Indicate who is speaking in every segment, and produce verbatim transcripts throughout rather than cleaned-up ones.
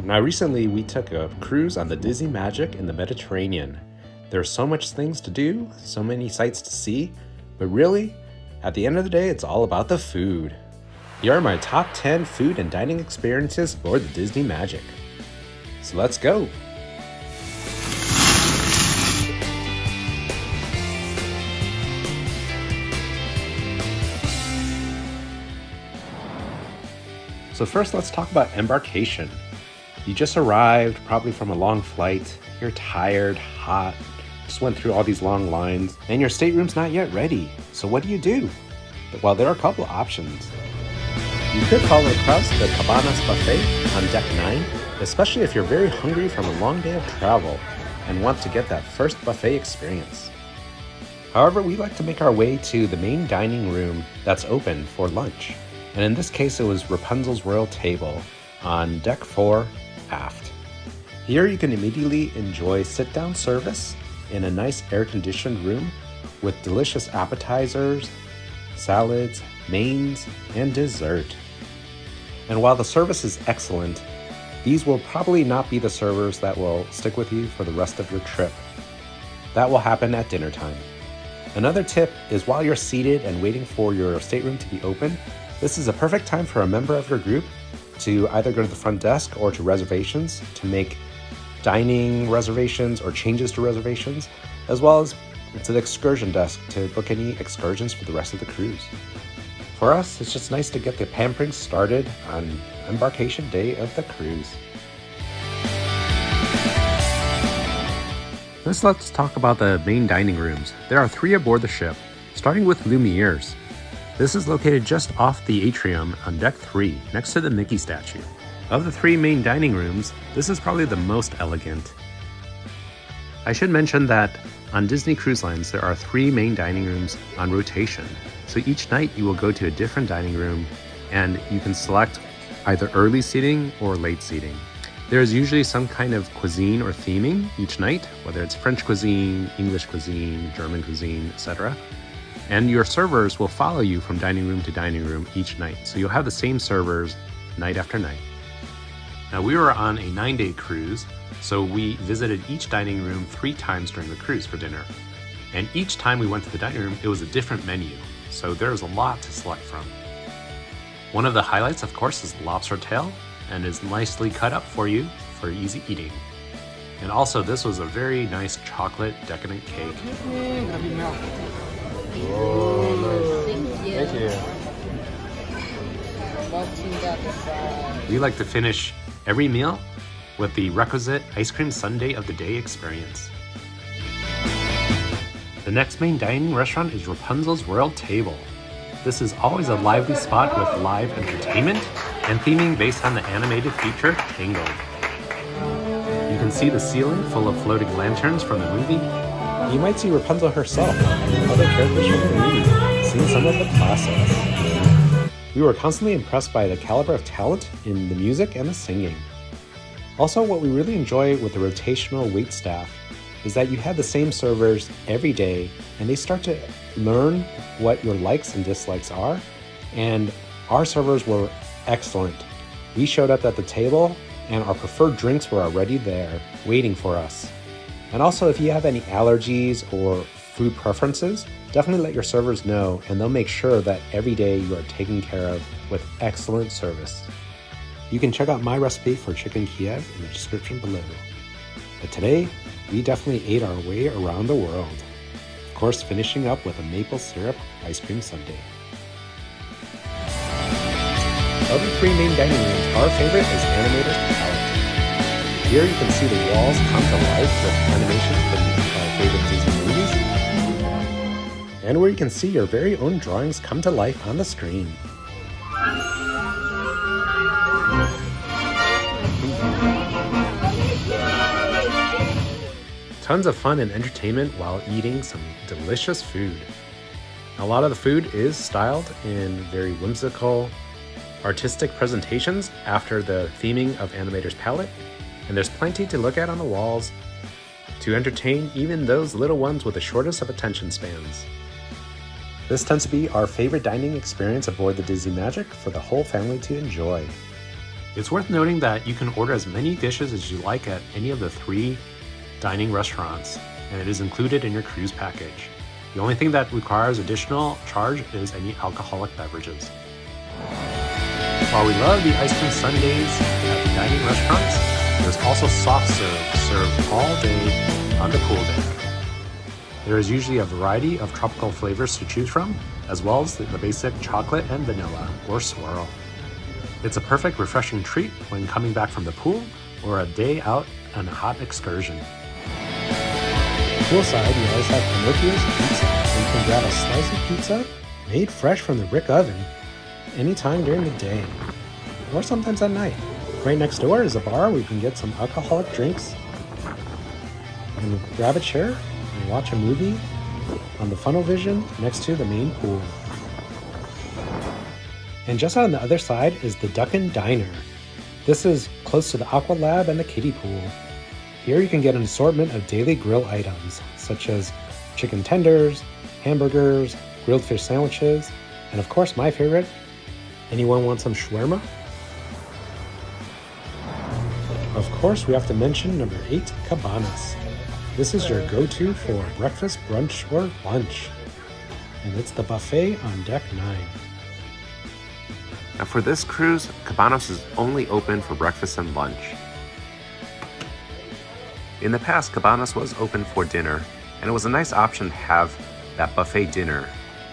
Speaker 1: Now recently we took a cruise on the Disney Magic in the Mediterranean. There's so much things to do, so many sights to see, but really, at the end of the day, it's all about the food. Here are my top ten food and dining experiences for the Disney Magic. So let's go! So first, let's talk about embarkation. You just arrived, probably from a long flight. You're tired, hot, just went through all these long lines, and your stateroom's not yet ready. So what do you do? Well, there are a couple of options. You could follow across the Cabanas Buffet on deck nine, especially if you're very hungry from a long day of travel and want to get that first buffet experience. However, we like to make our way to the main dining room that's open for lunch. And in this case, it was Rapunzel's Royal Table on deck four, aft. Here you can immediately enjoy sit-down service in a nice air-conditioned room with delicious appetizers, salads, mains, and dessert. And while the service is excellent, these will probably not be the servers that will stick with you for the rest of your trip. That will happen at dinner time. Another tip is while you're seated and waiting for your stateroom to be open, this is a perfect time for a member of your group to either go to the front desk or to reservations to make dining reservations or changes to reservations, as well as to the excursion desk to book any excursions for the rest of the cruise. For us, it's just nice to get the pampering started on embarkation day of the cruise. Next, let's talk about the main dining rooms. There are three aboard the ship, starting with Lumiere's. This is located just off the atrium on deck three, next to the Mickey statue. Of the three main dining rooms, this is probably the most elegant. I should mention that on Disney Cruise Lines, there are three main dining rooms on rotation. So each night you will go to a different dining room and you can select either early seating or late seating. There is usually some kind of cuisine or theming each night, whether it's French cuisine, English cuisine, German cuisine, et cetera. And your servers will follow you from dining room to dining room each night. So you'll have the same servers night after night. Now we were on a nine day cruise, so we visited each dining room three times during the cruise for dinner. And each time we went to the dining room, it was a different menu. So there's a lot to select from. One of the highlights, of course, is lobster tail and is nicely cut up for you for easy eating. And also this was a very nice chocolate decadent cake.
Speaker 2: Oh, nice.
Speaker 3: Thank you.
Speaker 2: Thank you.
Speaker 1: We like to finish every meal with the requisite ice cream sundae of the day experience. The next main dining restaurant is Rapunzel's Royal Table. This is always a lively spot with live entertainment and theming based on the animated feature Tangled. You can see the ceiling full of floating lanterns from the movie. You might see Rapunzel herself and other characters from the movie sing some of the classics. We were constantly impressed by the caliber of talent in the music and the singing. Also, what we really enjoy with the rotational wait staff is that you have the same servers every day and they start to learn what your likes and dislikes are, and our servers were excellent. We showed up at the table and our preferred drinks were already there waiting for us. And also, if you have any allergies or food preferences, definitely let your servers know and they'll make sure that every day you are taken care of with excellent service. You can check out my recipe for chicken Kiev in the description below. But today, we definitely ate our way around the world. Of course, finishing up with a maple syrup ice cream sundae. Of the three main dining rooms, our favorite is Animator's Palette. Here you can see the walls come to life with animations from our favorite Disney movies, and where you can see your very own drawings come to life on the screen. Tons of fun and entertainment while eating some delicious food. A lot of the food is styled in very whimsical, artistic presentations after the theming of Animator's Palette, and there's plenty to look at on the walls to entertain even those little ones with the shortest of attention spans. This tends to be our favorite dining experience aboard the Disney Magic for the whole family to enjoy. It's worth noting that you can order as many dishes as you like at any of the three dining restaurants, and it is included in your cruise package. The only thing that requires additional charge is any alcoholic beverages. While we love the ice cream sundaes at the dining restaurants, there's also soft serve served all day on the pool deck. There is usually a variety of tropical flavors to choose from, as well as the basic chocolate and vanilla or swirl. It's a perfect refreshing treat when coming back from the pool or a day out on a hot excursion. Poolside, we always have Pinocchio's Pizza, where you can grab a slice of pizza made fresh from the brick oven anytime during the day, or sometimes at night. Right next door is a bar where you can get some alcoholic drinks and grab a chair and watch a movie on the funnel vision next to the main pool. And just on the other side is the Duckin' Diner. This is close to the Aqua Lab and the kiddie pool. Here you can get an assortment of daily grill items, such as chicken tenders, hamburgers, grilled fish sandwiches, and of course my favorite, anyone want some shawarma? Of course we have to mention number eight, Cabanas. This is your go-to for breakfast, brunch, or lunch. And it's the buffet on deck nine.
Speaker 3: Now for this cruise, Cabanas is only open for breakfast and lunch. In the past, Cabanas was open for dinner, and it was a nice option to have that buffet dinner.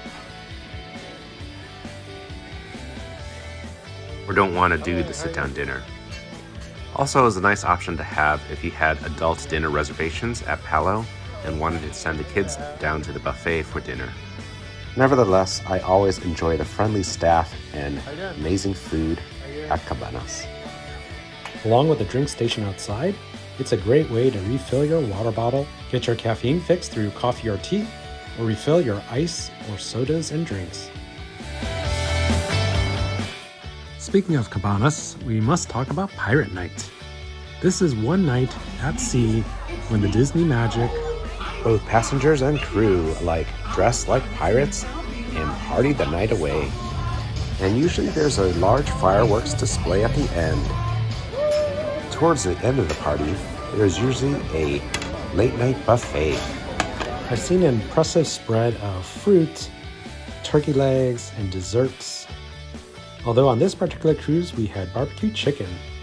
Speaker 3: Or don't want to do the sit-down dinner. Also, it was a nice option to have if you had adult dinner reservations at Palo and wanted to send the kids down to the buffet for dinner.
Speaker 1: Nevertheless, I always enjoy the friendly staff and amazing food at Cabanas. Along with the drink station outside, it's a great way to refill your water bottle, get your caffeine fix through coffee or tea, or refill your ice or sodas and drinks. Speaking of Cabanas, we must talk about Pirate Night. This is one night at sea when the Disney magic, both passengers and crew alike dress like pirates and party the night away. And usually there's a large fireworks display at the end. Towards the end of the party, there's usually a late night buffet. I've seen an impressive spread of fruit, turkey legs, and desserts. Although on this particular cruise, we had barbecue chicken.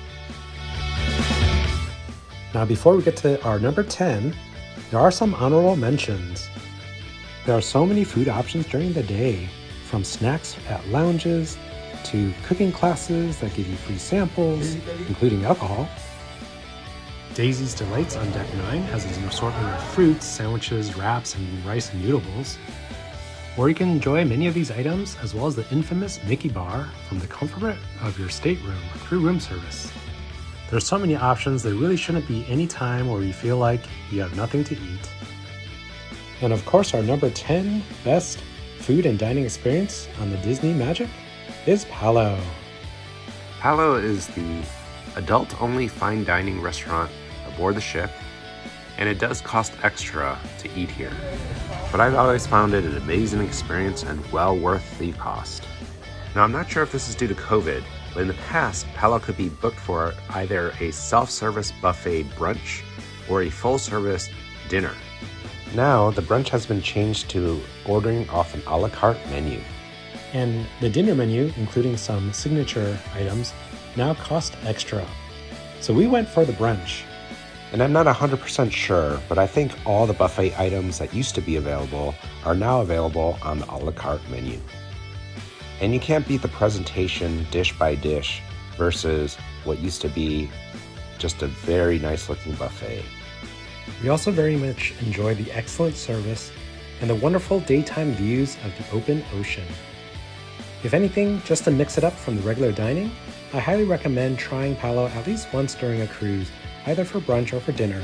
Speaker 1: Now before we get to our number ten, there are some honorable mentions. There are so many food options during the day, from snacks at lounges to cooking classes that give you free samples, including alcohol. Daisy's Delights on Deck nine has an assortment of fruits, sandwiches, wraps, and rice and noodle bowls. Or you can enjoy many of these items as well as the infamous Mickey Bar from the comfort of your stateroom through room service. There's so many options, there really shouldn't be any time where you feel like you have nothing to eat. And of course, our number ten best food and dining experience on the Disney Magic is Palo.
Speaker 3: Palo is the adult-only fine dining restaurant aboard the ship, and it does cost extra to eat here. But I've always found it an amazing experience and well worth the cost. Now, I'm not sure if this is due to COVID, but in the past, Palo could be booked for either a self-service buffet brunch or a full-service dinner.
Speaker 1: Now, the brunch has been changed to ordering off an a la carte menu. And the dinner menu, including some signature items, now cost extra. So we went for the brunch. And I'm not one hundred percent sure, but I think all the buffet items that used to be available are now available on the a la carte menu. And you can't beat the presentation dish by dish versus what used to be just a very nice looking buffet. We also very much enjoy the excellent service and the wonderful daytime views of the open ocean. If anything, just to mix it up from the regular dining, I highly recommend trying Palo at least once during a cruise, either for brunch or for dinner.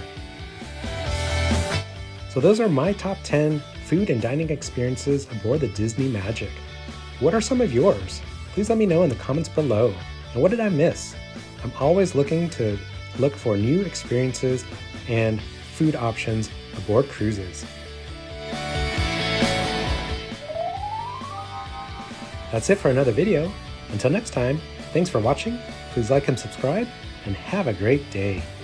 Speaker 1: So those are my top ten food and dining experiences aboard the Disney Magic. What are some of yours? Please let me know in the comments below. And what did I miss? I'm always looking to look for new experiences and food options aboard cruises. That's it for another video. Until next time, thanks for watching Please like and subscribe, and have a great day.